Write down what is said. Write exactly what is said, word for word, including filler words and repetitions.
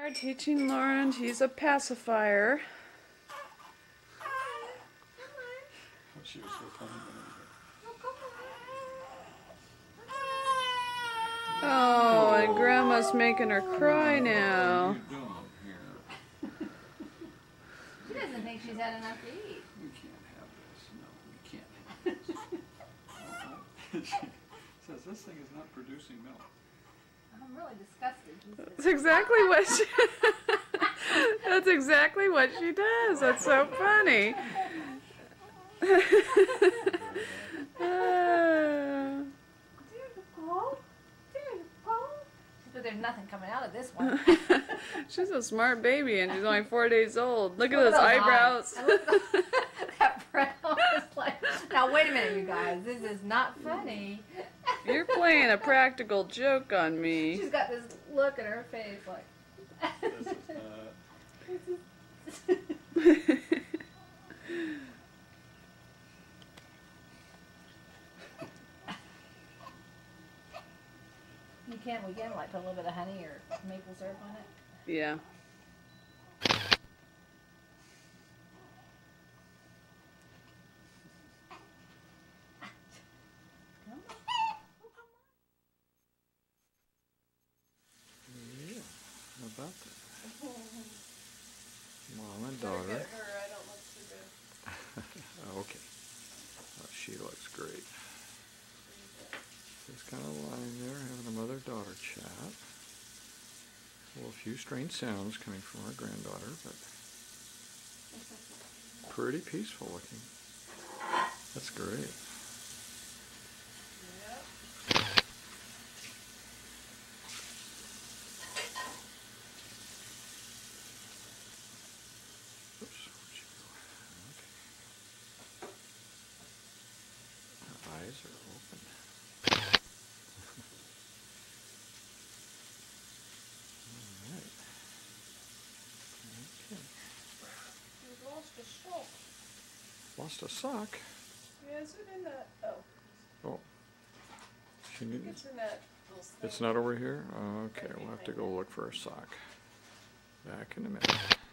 We're teaching Lauren to use a pacifier. She was so tiny. Oh, and Grandma's making her cry now. What are you doing here? She doesn't think she's had enough to eat. We can't have this. No, we can't have this. She says this thing is not producing milk. I'm really disgusted. That's exactly what she That's exactly what she does. That's so funny. uh, But there's nothing coming out of this one. She's a smart baby and she's only four days old. Look at Look those at those eyebrows. eyes. And look at those- that brow is like. Now wait a minute, you guys. This is not funny. You're playing a practical joke on me. She's got this look in her face like. This is not. You can't. We can like put a little bit of honey or maple syrup on it. Yeah. Yeah, how about that? Mom and daughter. Okay. Oh, she looks great. Just kind of lying there having a mother-daughter chat. Well, a few strange sounds coming from our granddaughter, but pretty peaceful looking. That's great. Oops, where'd she go? Okay. Her eyes are open. All right. Okay. You've lost a sock. Lost a sock. Yeah, is it in that? Oh, Oh. She need, it's in that little thing. it's not over here? Okay, we'll have to go look for a sock. Back in a minute.